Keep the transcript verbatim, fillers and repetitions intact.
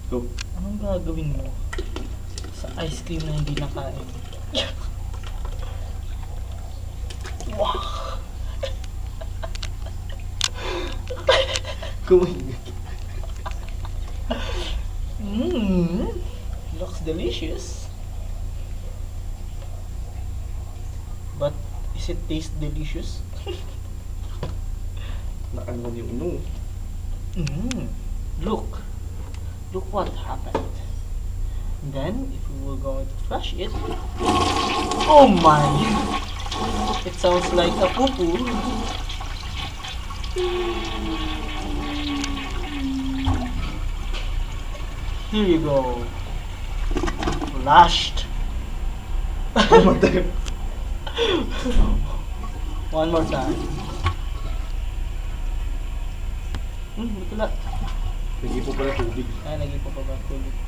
Go. Anong gagawin mo sa ice cream na hindi nakain? Wow! Kumain. Mmm, looks delicious. But is it taste delicious? Nakanwan yung ino. Mmm, look. Look what happened. And then, if we were going to flush it, oh my! It sounds like a poo-poo. Here you go. Flushed. One more time. One more time. Hmm, butula. Nag-ipo pala tubig. Ay, nag-ipo pa ba tubig?